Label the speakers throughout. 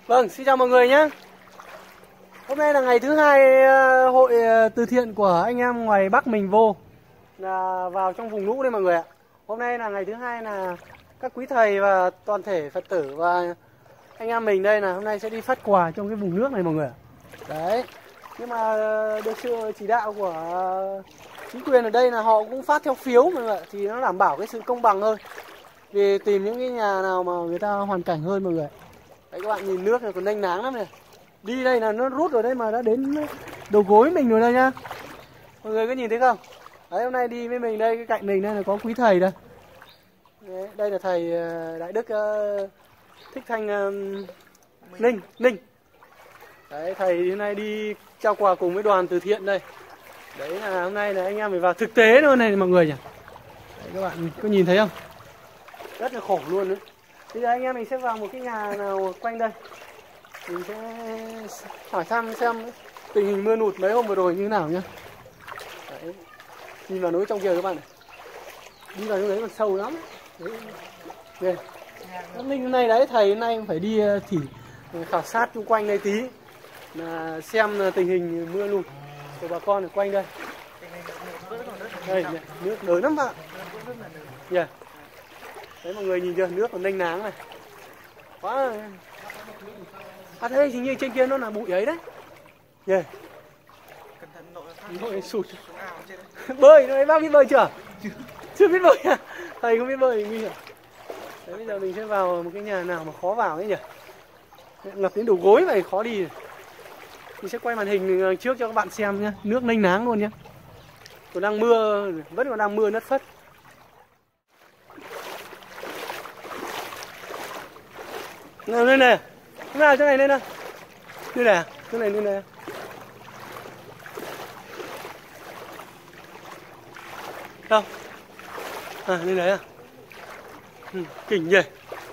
Speaker 1: Vâng, xin chào mọi người nhé. Hôm nay là ngày thứ hai hội từ thiện của anh em ngoài Bắc mình vô là vào trong vùng lũ đây mọi người ạ. Hôm nay là ngày thứ hai là các quý thầy và toàn thể Phật tử và anh em mình đây là hôm nay sẽ đi phát quà trong cái vùng nước này mọi người ạ. Đấy. Nhưng mà được sự chỉ đạo của chính quyền ở đây là họ cũng phát theo phiếu mọi người ạ, thì nó đảm bảo cái sự công bằng hơn. Vì tìm những cái nhà nào mà người ta hoàn cảnh hơn mọi người. Đấy, các bạn nhìn nước này còn nênh náng lắm này. Đi đây là nó rút rồi đây mà đã đến đầu gối mình rồi đây nhá. Mọi người có nhìn thấy không? Đấy, hôm nay đi với mình đây, cái cạnh mình đây là có quý thầy đây. Đấy, đây là thầy Đại Đức Thích Thanh Ninh. Đấy, thầy hôm nay đi trao quà cùng với đoàn từ thiện đây. Đấy là hôm nay là anh em phải vào thực tế luôn này mọi người nhỉ. Đấy, các bạn có nhìn thấy không? Rất là khổ luôn đấy. Bây giờ anh em mình sẽ vào một cái nhà nào quanh đây. Mình sẽ hỏi thăm xem tình hình mưa lụt mấy hôm vừa rồi như thế nào nhá. Đấy. Nhìn vào núi trong kia các bạn này. Đi vào chỗ đấy còn sâu lắm. Đấy. Đây. Ninh này đấy, thầy hôm nay phải đi khảo sát xung quanh đây tí. Là xem tình hình mưa lụt của bà con ở quanh đây. Đây, nước lớn lắm ạ. Yeah. Đấy mọi người nhìn chưa, nước còn nênh náng này. Quá. À thế hình như trên kia nó là bụi ấy đấy. Yeah. Nội sụt. Bơi, nó bác biết bơi chưa? Chưa biết bơi à? Thầy không biết bơi nguy hiểm. Đấy, bây giờ mình sẽ vào một cái nhà nào mà khó vào ấy nhỉ. Ngập đến đầu gối này khó đi. Mình sẽ quay màn hình trước cho các bạn xem nhé. Nước nênh náng luôn nhé. Còn đang mưa, vẫn còn đang mưa nất phất. Nào lên này. Nào chỗ này lên nào. Lên này à? Chỗ này lên này. Đâu? À lên đấy à? Kinh nhỉ.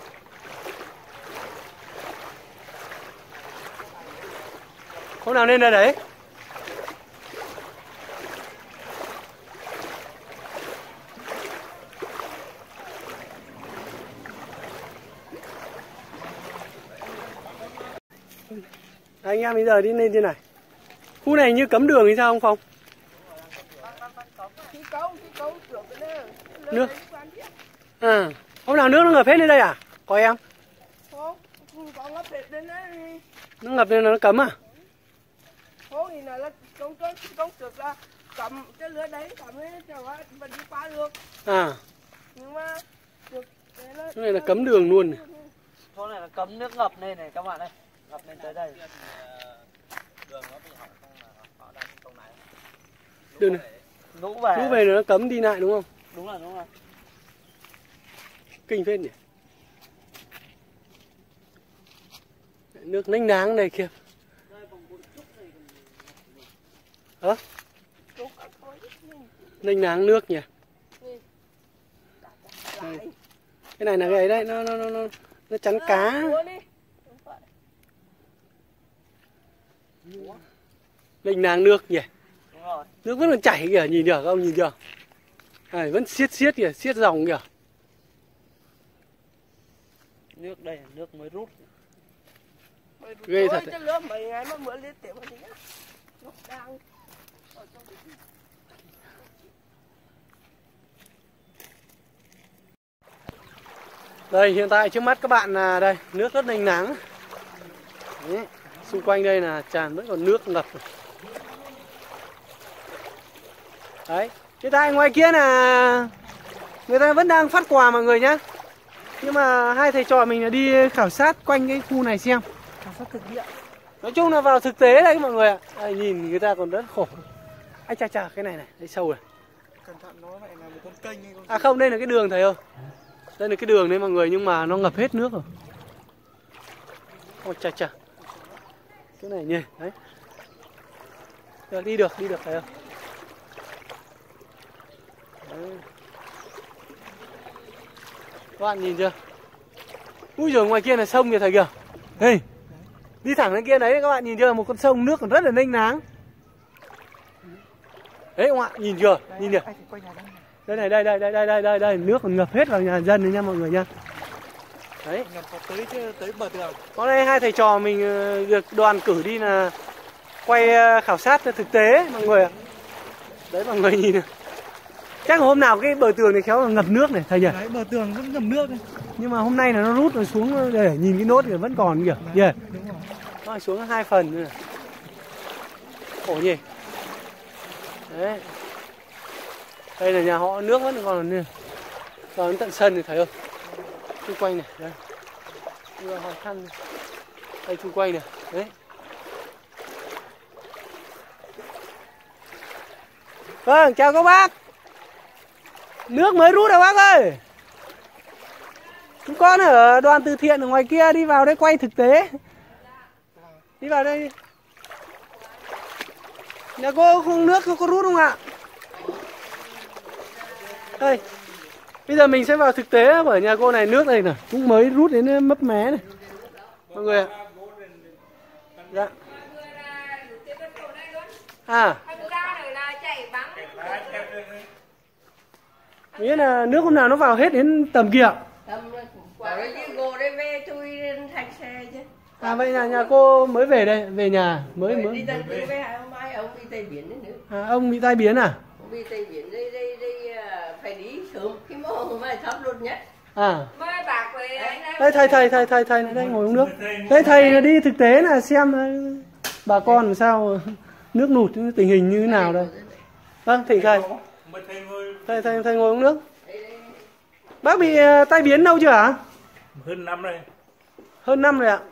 Speaker 1: Hôm nào lên đây đấy? Anh em bây giờ đi lên trên này. Khu này như cấm đường hay sao không Phong? Nước. À, hôm nào nước nó ngập hết lên đây à? Có em?
Speaker 2: Không có ngập hết lên đấy.
Speaker 1: Nó ngập lên là nó cấm à?
Speaker 2: Không thì là công trực là cấm cái lưới đấy, cấm ấy cho vẫn đi qua được.
Speaker 1: À.
Speaker 2: Nhưng mà được cái
Speaker 1: này là cấm đường luôn này.
Speaker 3: Chỗ này là cấm nước ngập lên này các bạn ơi. Ngập lên tới đây. Đường nó bị hỏng không là họ đang trong này.
Speaker 1: Đường này.
Speaker 3: Lũ
Speaker 1: về nó cấm đi lại đúng không?
Speaker 3: Đúng rồi.
Speaker 1: Kinh phết nhỉ. Nước nênh náng đây kìa. Hả? Nênh náng nước nhỉ. Đây. Cái này là cái ấy đấy, nó chắn cá. Nênh náng nước nhỉ. Nước vẫn còn chảy kìa, nhìn được không, nhìn chưa? À, vẫn xiết kìa, xiết dòng kìa.
Speaker 3: Nước đây, nước mới rút.
Speaker 1: Ghê thật đấy. Đây hiện tại trước mắt các bạn là đây, nước rất nênh náng. Đấy, xung quanh đây là tràn vẫn còn nước ngập. Đấy, hiện tại ngoài kia là người ta vẫn đang phát quà mọi người nhá. Nhưng mà hai thầy trò mình là đi khảo sát quanh cái khu này xem. Khảo sát thực địa. Nói chung là vào thực tế đấy mọi người ạ. Đây, nhìn người ta còn rất khổ. Anh chà cái này đây sâu này.
Speaker 3: Cẩn thận nó lại là một con kênh hay con...
Speaker 1: À không, đây là cái đường thầy ơi. Đây là cái đường đấy mọi người nhưng mà nó ngập hết nước rồi. Ôi chà. Cái này nhỉ, đấy. Đi được thầy ơi. Đấy. Các bạn nhìn chưa? Úi giời, ngoài kia là sông kìa thầy kìa. Hey, đi thẳng lên kia đấy các bạn nhìn chưa? Một con sông nước còn rất là nênh náng. Đấy các bạn nhìn chưa? Nhìn kìa. Đây này, đây, nước còn ngập hết vào nhà dân đấy nha mọi người nha. Đấy.
Speaker 3: Ngập tới bờ tường.
Speaker 1: Hôm nay hai thầy trò mình được đoàn cử đi là quay khảo sát thực tế mọi người ạ. Đấy mọi người nhìn này. Chắc là hôm nào cái bờ tường này khéo là ngập nước này thầy nhỉ?
Speaker 3: Đấy, bờ tường vẫn ngập nước đấy.
Speaker 1: Nhưng mà hôm nay là nó rút rồi xuống để nhìn cái nốt thì vẫn còn kìa. Yeah.
Speaker 3: Đúng rồi.
Speaker 1: Nó xuống 2 phần nữa. Khổ nhỉ. Đấy. Đây là nhà họ, nước vẫn còn nè. Vào đến tận sân thì thấy không? Xung quanh này, đây. Bây giờ hỏi thăm này. Đây xung quanh này, đấy. Vâng, chào các bác. Nước mới rút rồi bác ơi. Chúng con ở đoàn từ thiện ở ngoài kia đi vào đây quay thực tế. Đi vào đây. Nhà cô không nước có rút không ạ? Đây. Bây giờ mình sẽ vào thực tế bởi nhà cô này nước đây này cũng mới rút đến mấp mé này. Mọi người ạ. Dạ. À. Nghĩa là nước hôm nào nó vào hết đến tầm kia ạ? À vậy là nhà cô mới về đây, về nhà mới
Speaker 2: đi ông đi Tây Biển nữa.
Speaker 1: À, ông bị tai biến à?
Speaker 2: Ông đi Tây Biển đây phải đi sớm khi mà ông mới thấp luôn nhất.
Speaker 1: À.
Speaker 2: Mới bạc về
Speaker 1: Đây thầy đây ngồi uống nước. Đây thầy đi thực tế là xem bà con làm sao nước nụt tình hình như thế nào đây. Vâng, thỉnh thầy. Thầy ngồi uống nước. Bác bị tai biến lâu chưa hả?
Speaker 4: Hơn năm rồi.
Speaker 1: Hơn năm rồi ạ.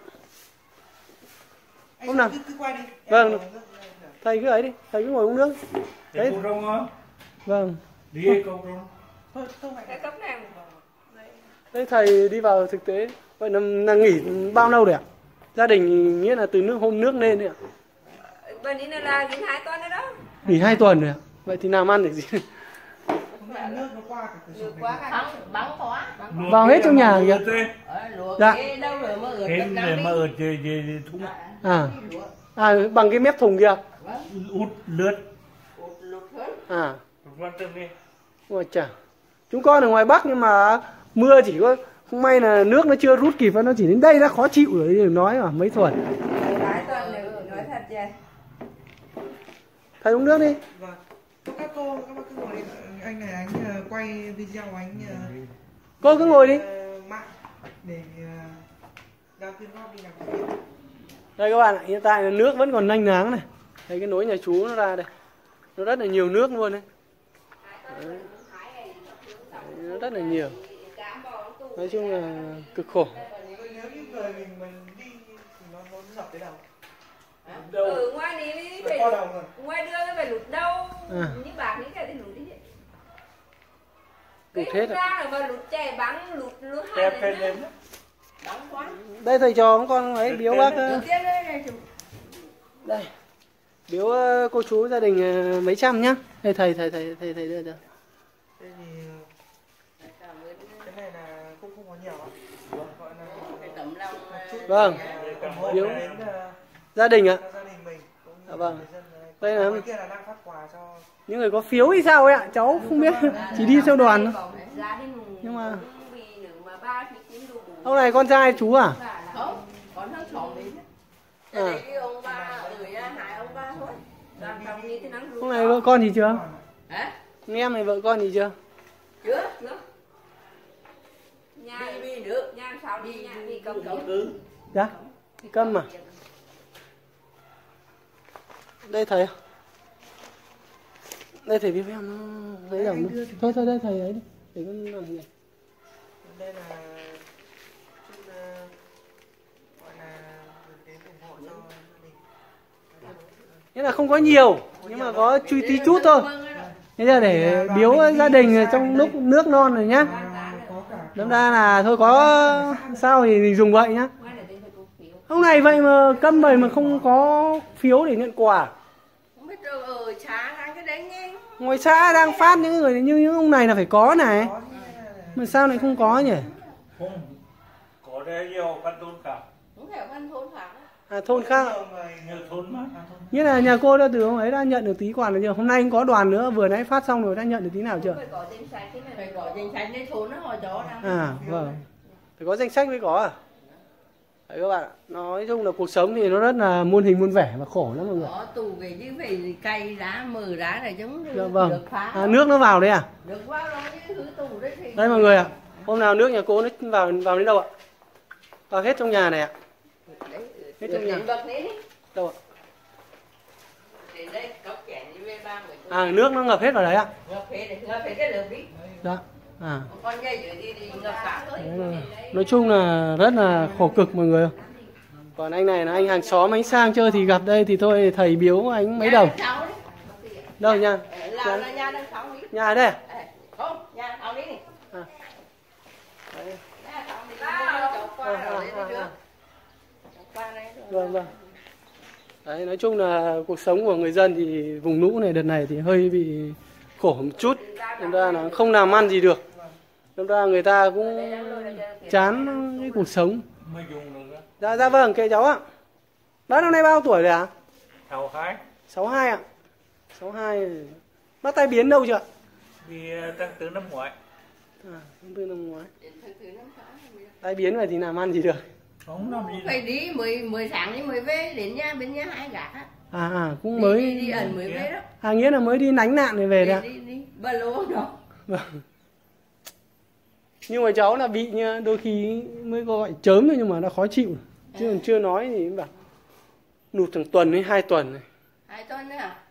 Speaker 1: Hôm nào?
Speaker 3: Cứ quay đi.
Speaker 1: Vâng. Thầy cứ ấy đi, thầy cứ ngồi uống nước.
Speaker 4: Đấy. Cô rong á.
Speaker 1: Vâng.
Speaker 4: Đi câu rong.
Speaker 3: Thôi không phải.
Speaker 2: cái cấp này.
Speaker 1: Đây thầy đi vào thực tế. Vậy là nghỉ bao lâu rồi ạ? Gia đình nghĩa là từ hôm nước lên đấy ạ.
Speaker 2: Bênนี้là nghỉ 2 tuần nữa đó.
Speaker 1: Nghỉ 2 tuần rồi ạ. Vậy thì làm ăn được gì?
Speaker 3: Nước nó qua cả cửa sổ.
Speaker 2: Bắn khóa.
Speaker 1: Vào hết trong nhà kìa. Dạ.
Speaker 2: Đâu rồi mà ướt
Speaker 4: Thêm để mà ướt về thúng.
Speaker 1: À, bằng cái mép thùng kia.
Speaker 4: Út lướt.
Speaker 1: À.
Speaker 4: Quan tâm đi.
Speaker 1: Ôi chà. Chúng con ở ngoài Bắc nhưng mà mưa chỉ có không may là nước nó chưa rút kịp và nó chỉ đến đây đã khó chịu rồi đừng nói mà mấy tuần.
Speaker 2: 2 tuần nữa nói thật chứ.
Speaker 1: Thầy uống nước đi.
Speaker 3: Vâng. Các bác cứ ngồi đi. Anh này anh quay video anh
Speaker 1: Cô cứ ngồi đi.
Speaker 3: Mạng để ra quyên góp đi làm từ thiện.
Speaker 1: Đây các bạn ạ, hiện tại là nước vẫn còn nanh náng này. Thấy cái nối nhà chú nó ra đây. Nó rất là nhiều nước luôn đấy. Đấy. Nó rất là nhiều. Nói chung là cực khổ.
Speaker 3: Nếu như người mình đi thì nó dập tới đầu.
Speaker 2: Ừ, ngoài này đi phải ngoài đưa nó phải lụt đâu. Như bạc những cái thì lụt đi.
Speaker 1: Lụt hết
Speaker 2: rồi mà lụt chè bắn lụt hai lên.
Speaker 1: Đây thầy trò con ấy biếu bác. Đây. Biếu cô chú gia đình mấy trăm nhá. Đây thầy đưa cho.
Speaker 3: Đây thì cái này là không có nhiều ạ. Gọi là
Speaker 1: vâng. Biếu gia đình ạ.
Speaker 3: Gia đình mình cũng như
Speaker 1: vâng.
Speaker 3: người dân
Speaker 1: đây là
Speaker 3: kia là đang phát quà cho
Speaker 1: những người có phiếu thì sao ấy ạ? Cháu không biết, chỉ đi theo đoàn thôi. Nhưng mà ông này con trai chú à?
Speaker 2: Không, con thằng xóm đấy. Ông ba gửi hai ông ba thôi.
Speaker 1: Ông này vợ con gì chưa?
Speaker 2: Hả?
Speaker 1: Em này vợ con gì chưa?
Speaker 2: Chưa. Nhà đi nữa, nhà sao đi nhà đi cầm cứ.
Speaker 1: Dạ. Câm à? Đây thầy. Đây thầy đi với em nó lấy dòng nữa. Thôi đây thầy ấy đi. Để con làm gì?
Speaker 3: đây là gọi là đến ủng hộ cho gia đình.
Speaker 1: Nghĩa là không có nhiều nhưng mà có truy tí chút thôi. Thế là để biếu gia đình trong lúc nước non rồi nhá. Đâm ra là thôi có sao thì mình dùng vậy nhá. Hôm này vậy mà câm bầy mà không có phiếu để nhận quà.
Speaker 2: Không biết được ở xã đang cái đấy nghe.
Speaker 1: Ngoài xã đang phát những người như những ông này là phải có này. Mà sao lại không có nhỉ?
Speaker 4: Không. Có đây nhiều văn thôn cả.
Speaker 2: Không phải văn thôn khác.
Speaker 1: À thôn khác.
Speaker 4: Nhiều thôn mà.
Speaker 1: Nghĩa là nhà cô đã từ ông ấy đã nhận được tí quà rồi chưa? Hôm nay cũng có đoàn nữa, vừa nãy phát xong rồi đã nhận được tí nào chưa?
Speaker 2: Phải có danh sách đấy thôn nó họ cho ra.
Speaker 1: À vâng. Phải có danh sách mới có à? Đấy các bạn ạ. Nói chung là cuộc sống thì nó rất là muôn hình muôn vẻ và khổ lắm mọi người.
Speaker 2: Có tù về chứ phải cày đá, mờ đá này giống
Speaker 1: Dạ vâng.
Speaker 2: được phá.
Speaker 1: À, nước nó vào đấy à?
Speaker 2: Được vào đó chứ thứ tù đấy thì...
Speaker 1: Đây mọi người ạ. Hôm nào nước nhà cô nó vào đến đâu ạ? Vào hết trong nhà này ạ.
Speaker 2: Đấy,
Speaker 1: Hết trong nhà.
Speaker 2: bật đấy đi.
Speaker 1: Đâu ạ?
Speaker 2: Đến đây, cốc chén như về ba người.
Speaker 1: À, nước nó ngập hết vào đấy ạ?
Speaker 2: Ngập hết cái lượt đi.
Speaker 1: Dạ. À.
Speaker 2: Con dây dưới đi ngập cả thôi.
Speaker 1: Nói chung là rất là khổ cực mọi người. Còn anh này là anh hàng xóm, anh sang chơi thì gặp đây thì thôi thầy biếu anh mấy đồng. Đâu nha?
Speaker 2: Là nhà đang sống đi.
Speaker 1: Nhà ở đây à?
Speaker 2: Không, nhà sống đi.
Speaker 1: À. Đấy.
Speaker 2: Nhà sống đi. Cháu qua rồi đấy được. Cháu qua đấy rồi.
Speaker 1: Vâng vâng. Đấy, nói chung là cuộc sống của người dân thì vùng lũ này đợt này thì hơi bị khổ một chút. Nên ra là không làm ăn gì được. Nên ra người ta cũng chán cái cuộc sống.
Speaker 4: Mới dùng được đó.
Speaker 1: Dạ dạ vâng, kệ cháu ạ. Bác năm nay bao tuổi rồi ạ?
Speaker 4: 62.
Speaker 1: 62 ạ. 62. Bác tai biến đâu chưa ạ?
Speaker 4: Đi tháng 4 năm ngoái.
Speaker 1: À, tháng 4 năm ngoái. Tai biến vậy thì làm ăn gì được.
Speaker 4: Không làm gì
Speaker 2: Phải đi 10 sáng đi mới về đến nhà bên nhà hai gác á.
Speaker 1: À cũng mới
Speaker 2: đi ẩn mới về đó.
Speaker 1: À nghĩa là mới đi lánh nạn rồi về đấy ạ.
Speaker 2: Đi ba lô đó.
Speaker 1: Vâng. Nhưng mà cháu là bị nha, đôi khi mới gọi chớm thôi nhưng mà nó khó chịu. Chứ còn chưa nói thì bảo nụt thằng tuần hay 2 tuần này.
Speaker 2: 2 tuần nữa à?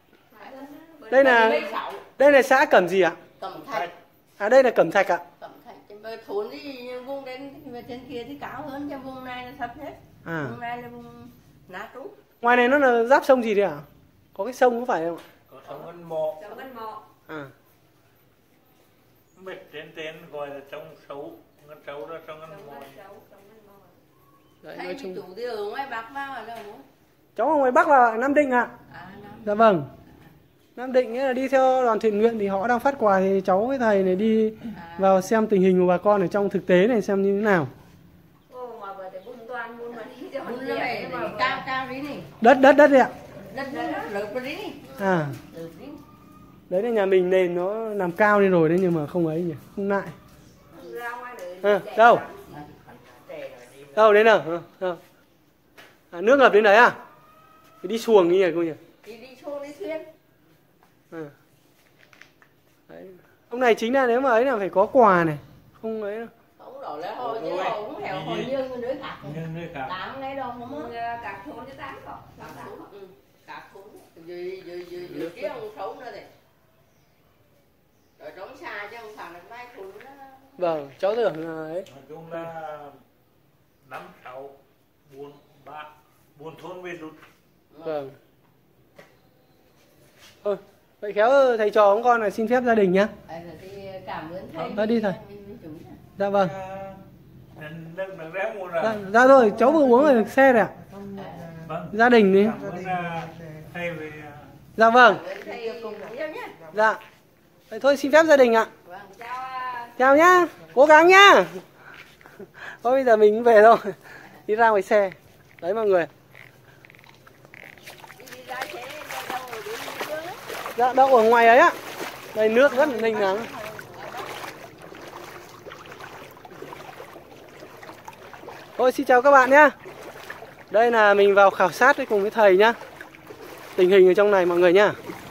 Speaker 1: Đây là xã Cẩm gì ạ?
Speaker 2: Cẩm Thạch.
Speaker 1: À đây là Cẩm Thạch ạ.
Speaker 2: Cẩm Thạch trên bờ thốn thì vùng đến trên kia thì cao hơn, nhưng vùng này là thấp nhất.
Speaker 1: À.
Speaker 2: Vùng này là vùng ná trú.
Speaker 1: Ngoài này nó là giáp sông gì đấy ạ? Có cái sông có phải không ạ?
Speaker 4: có sông Ngân Mộ.
Speaker 2: Sông Ngân Mộ.
Speaker 1: À.
Speaker 4: Biết trên gọi là sông Sấu. Ngân Sấu đó, sông Ngân Mộ.
Speaker 1: Đấy,
Speaker 2: Thấy
Speaker 1: nói
Speaker 2: chị
Speaker 1: chung
Speaker 2: chủ thì ở ngoài Bắc vào ở đâu muốn?
Speaker 1: cháu ở ngoài Bắc là Nam Định ạ.
Speaker 2: À, Nam.
Speaker 1: Dạ vâng. Nam Định nghĩa là đi theo đoàn thiện nguyện thì họ đang phát quà thì cháu với thầy này đi vào xem tình hình của bà con ở trong thực tế này xem như thế nào.
Speaker 2: Bún nó phải cao cao đi nè.
Speaker 1: Đất đấy ạ.
Speaker 2: Đất lợp đi nè.
Speaker 1: À.
Speaker 2: Lợp đi.
Speaker 1: Đấy là nhà mình nền nó làm cao lên rồi đấy nhưng mà không ấy nhỉ, không lại. À, đâu? Đâu đến nào? À, nước ngập đến đấy à? Thì đi xuồng như này cô nhỉ?
Speaker 2: Đi xuồng đi thuyền.
Speaker 1: À. Đấy. Ông này chính là nếu mà ấy là phải có quà này, không ấy đâu.
Speaker 2: Không đó là hồi chứ hồi cũng hẻo hồi như người nước khác.
Speaker 4: Như nơi khác.
Speaker 2: 8 ngày đâu không á.
Speaker 5: Cả thôn chứ 8 còn.
Speaker 2: Cả thôn. Dưới kia ông sống nữa thì. Rồi trống xa chứ không phải là mai thôn đó.
Speaker 1: Vâng, cháu tưởng là ấy.
Speaker 4: Nói chung là 5, 6, 4, 3, 4 thôn về lụt.
Speaker 1: Vâng. Thôi, vậy khéo thầy trò của con là xin phép gia đình nhá.
Speaker 2: Thì cảm ơn thầy.
Speaker 1: Đi thầy. Dạ vâng.
Speaker 4: Đừng rẽ mua ra.
Speaker 1: Dạ rồi, cháu vừa uống ở xe rồi ạ.
Speaker 4: Vâng.
Speaker 1: Gia đình đi.
Speaker 4: Cảm ơn thầy về.
Speaker 1: Dạ vâng.
Speaker 2: Thầy cùng yêu nhé.
Speaker 1: Dạ. Vậy thôi xin phép gia đình ạ.
Speaker 2: Vâng, chào.
Speaker 1: Chào nhá. Cố gắng nhá. Thôi bây giờ mình về thôi. Đi ra ngoài xe. Đấy mọi người. Dạ đậu ở ngoài ấy ạ. Đây nước rất là ninh nắng. Thôi xin chào các bạn nhé. Đây là mình vào khảo sát cùng với thầy nhá. Tình hình ở trong này mọi người nhá.